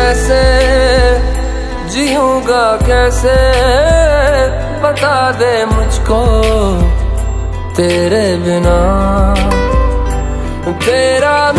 कैसे जीऊंगा कैसे, बता दे मुझको तेरे बिना। तेरा